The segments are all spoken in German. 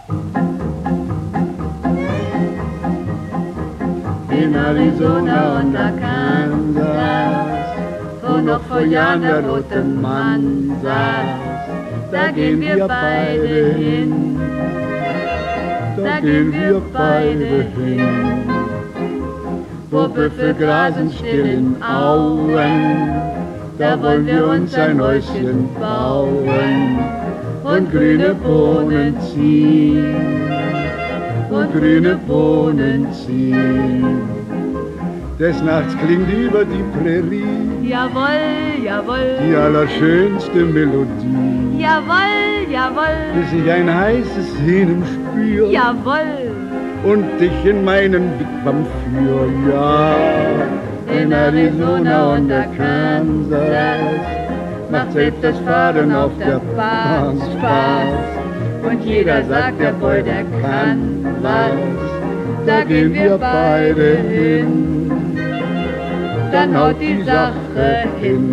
In Arizona und Arkansas, wo noch vor Jahren der rote Mann saß, da gehen wir beide hin, da gehen wir beide hin. Wo Büffel grasen still in Auen, da wollen wir uns ein Häuschen bauen und grüne Bohnen ziehen, und grüne Bohnen ziehen. Des Nachts klingt über die Prärie, Jawohl, jawohl, die allerschönste Melodie, jawohl, jawohl, bis ich ein heißes Sehnen spür jawohl. und dich in meinen Wigwam führ, ja. In Arizona und Arkansas macht selbst das Fahren auf der Bahn Spaß. Und jeder sagt, der Boy, der kann was. Da gehen wir beide hin, dann haut die Sache hin,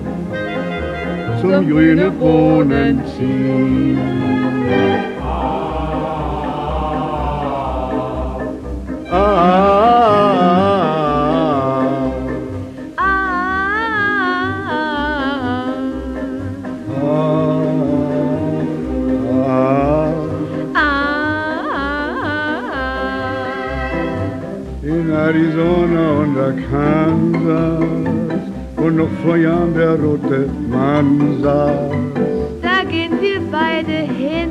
zum grüne Bohnen ziehen. In Arizona und Arkansas, wo noch vor Jahren der rote Mann saß, Da gehen wir beide hin,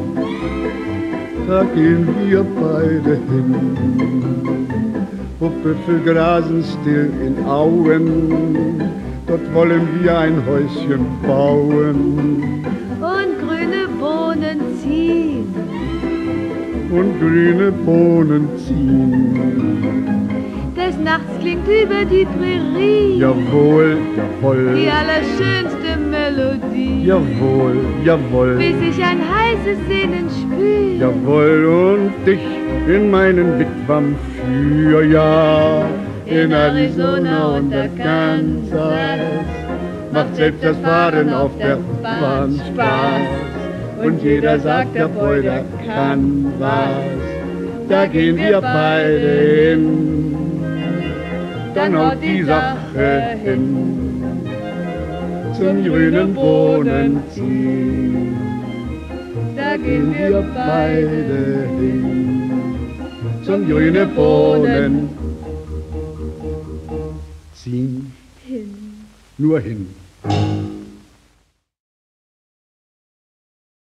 da gehen wir beide hin. Wo Büffel grasen still in Auen, dort wollen wir ein Häuschen bauen und grüne Bohnen ziehen. und grüne Bohnen ziehen. Des Nachts klingt über die Prärie Jawohl, jawohl, die allerschönste Melodie, jawohl, jawohl, bis ich ein heißes Sehnen spür. jawohl und dich in meinen Wigwam führ, ja. In Arizona und Arkansas macht selbst das Fahren auf der Bahn Spaß. Und jeder sagt, der Boy, der kann was. Da gehen wir beide hin, dann haut die Sache hin, zum grünen Bohnen ziehen. Da gehen wir beide hin, zum grünen Bohnen ziehen. Hin. Nur hin.